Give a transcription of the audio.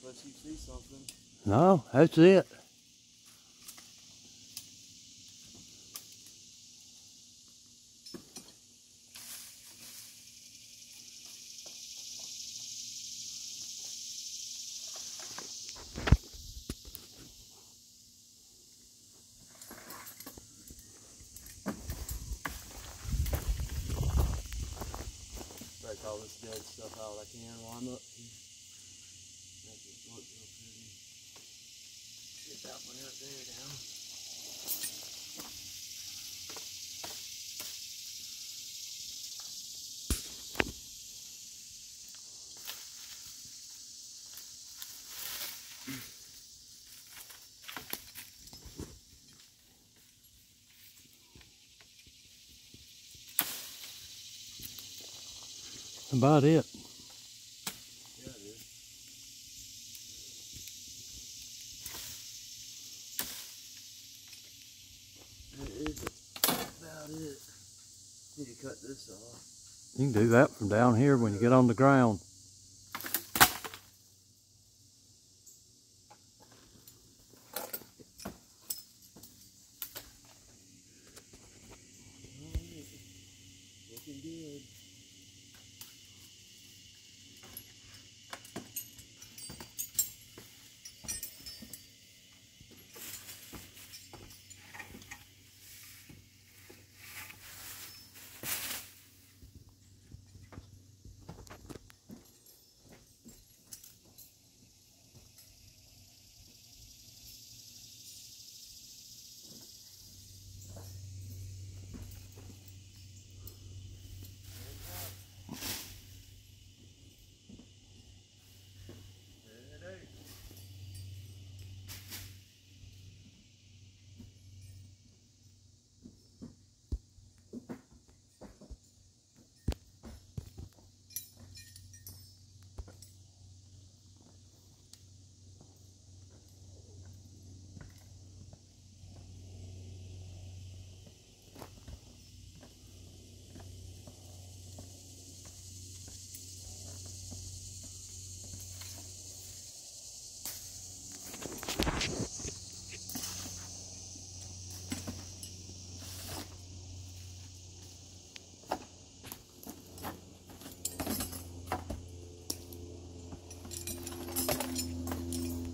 unless you see something. No, that's it. Break all this dead stuff out I can while I'm up here. Make it look real pretty. Get that one up there down. About it. Yeah, it is. That is about it. Need to cut this off. You can do that from down here when you get on the ground.